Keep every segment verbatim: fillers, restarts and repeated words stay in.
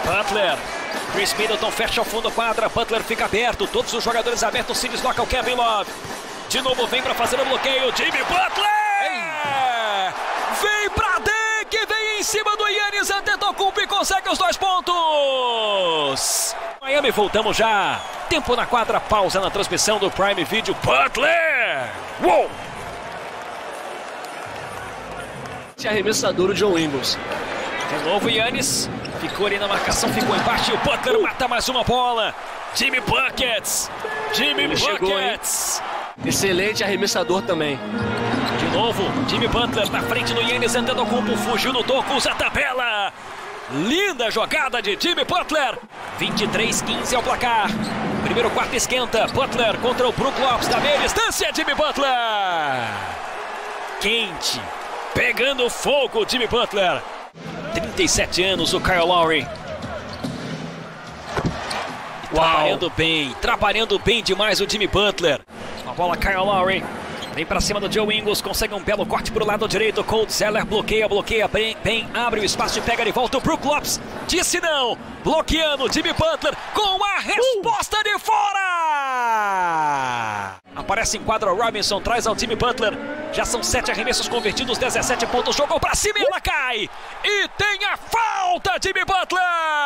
Butler. Chris Middleton fecha o fundo da quadra. Butler fica aberto. Todos os jogadores abertos se deslocam. Kevin Love. De novo vem para fazer o bloqueio. Jimmy Butler! Ei. Vem pra Dunk. Vem em cima do Giannis Antetokounmpo e consegue os dois pontos. Miami, voltamos já. Tempo na quadra. Pausa na transmissão do Prime Video. Butler! Uou! Arremessador, o Joe Ingles. De novo Giannis. Ficou ali na marcação, ficou embaixo e o Butler uh. mata mais uma bola. Jimmy Buckets. Jimmy Ele Buckets. Chegou, excelente arremessador também. De novo, Jimmy Butler na frente do Giannis Antetokounmpo. Fugiu no toco, usa a tabela. Linda jogada de Jimmy Butler. vinte e três a quinze é o placar. Primeiro quarto esquenta. Butler contra o Brook Lopes da meia distância. Jimmy Butler. Quente. Pegando fogo, Jimmy Butler. trinta e sete anos, o Kyle Lowry. Trabalhando bem, trabalhando bem demais o Jimmy Butler. A bola, Kyle Lowry. Vem pra cima do Joe Ingles, consegue um belo corte pro lado direito. Cold Zeller bloqueia, bloqueia bem, bem, abre o espaço e pega de volta o Brook Lopes. Disse não, bloqueando Jimmy Butler com a resposta uh. de fora. Aparece em quadra o Robinson, traz ao Jimmy Butler. Já são sete arremessos convertidos, dezessete pontos, jogou pra cima e ela cai. E tem a falta, Jimmy Butler.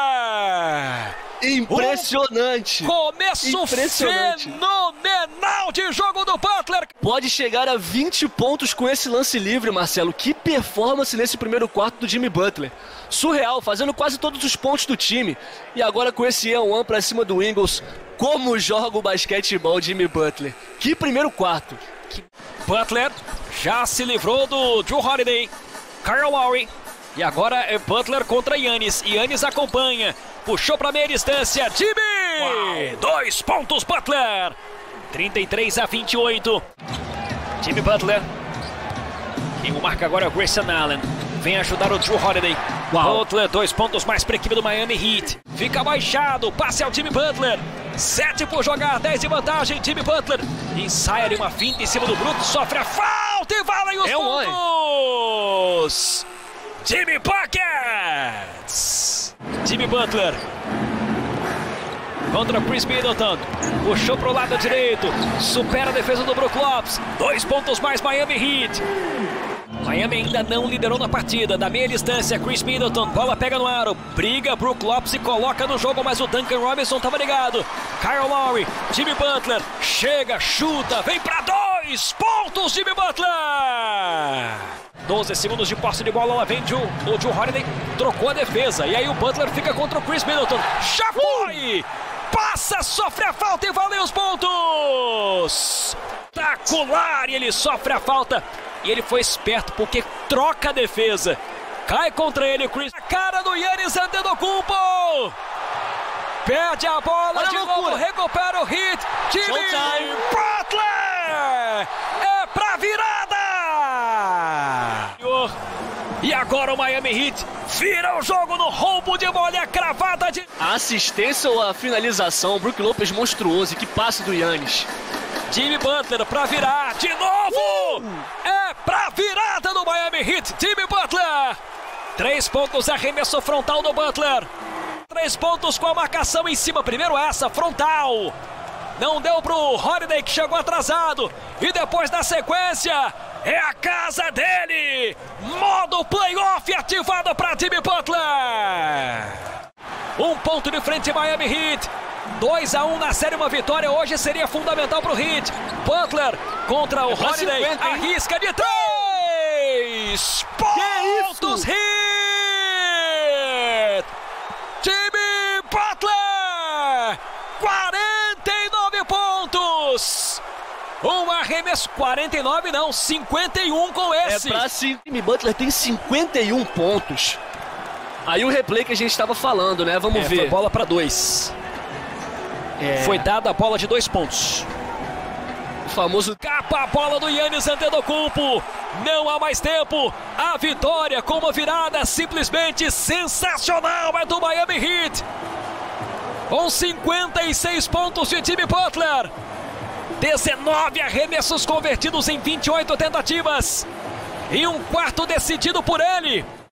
Impressionante. Um começo Impressionante. fenomenal de jogo do Butler. Pode chegar a vinte pontos com esse lance livre, Marcelo. Que performance nesse primeiro quarto do Jimmy Butler. Surreal, fazendo quase todos os pontos do time. E agora com esse E um pra cima do Ingles. Como joga o basquetebol Jimmy Butler. Que primeiro quarto. Que... Butler já se livrou do Jrue Holiday. Kyle Lowry. E agora é Butler contra Giannis. Giannis acompanha. Puxou para meia distância. Jimmy! Uau. Dois pontos, Butler. trinta e três a vinte e oito. Jimmy Butler. Quem o marca agora é o Grayson Allen. Vem ajudar o Jrue Holiday. Uau. Butler, dois pontos mais para a equipe do Miami Heat. Fica baixado. Passe ao Jimmy Butler. sete por jogar, dez de vantagem. Jimmy Butler ensaia ali uma finta em cima do Brook. Sofre a falta e valem os é pontos. Um Jimmy Buckets. Jimmy Butler contra Chris Middleton. Puxou para o lado direito. Supera a defesa do Brook Lopes. Dois pontos mais Miami Heat. Miami ainda não liderou na partida. Da meia distância, Chris Middleton. Bola pega no aro. Briga Brook Lopes e coloca no jogo. Mas o Duncan Robinson estava ligado. Kyle Lowry. Jimmy Butler. Chega, chuta. Vem para dois pontos, Jimmy Butler. doze segundos de posse de bola. Lá vem o Jrue Holiday. Trocou a defesa. E aí o Butler fica contra o Chris Middleton. Já foi! Passa, sofre a falta e valeu os pontos! Espetacular! E ele sofre a falta. E ele foi esperto porque troca a defesa. Cai contra ele o Chris. A cara do Giannis Antetokounmpo. Perde a bola Olha de a novo. Recupera o hit. Jimmy Butler! É pra virada! E agora o Miami Heat vira o jogo no roubo de bola e a cravada de... A assistência ou a finalização, o Brook Lopes monstruoso, que passe do Giannis. Jimmy Butler pra virar de novo! Uh! É pra virada do Miami Heat, Jimmy Butler! Três pontos, arremesso frontal do Butler. Três pontos com a marcação em cima, primeiro essa, frontal. Não deu pro Holiday que chegou atrasado. E depois da sequência... É a casa dele! Modo playoff ativado para Jimmy Butler! Um ponto de frente Miami Heat. dois a um na série, uma vitória hoje seria fundamental para o Heat. Butler contra o é Holiday. cinquenta, arrisca de três! Pontos Heat! Jimmy Butler! quarenta e nove pontos! Um arremesso, quarenta e nove não, cinquenta e um com esse. É pra si. Jimmy Butler tem cinquenta e um pontos. Aí o replay que a gente estava falando, né? Vamos é, ver. Foi bola para dois. É. Foi dada a bola de dois pontos. O famoso... Capa a bola do Giannis Antetokounmpo. Não há mais tempo. A vitória com uma virada simplesmente sensacional é do Miami Heat. Com cinquenta e seis pontos de Jimmy Butler. dezenove arremessos convertidos em vinte e oito tentativas. E um quarto decidido por ele.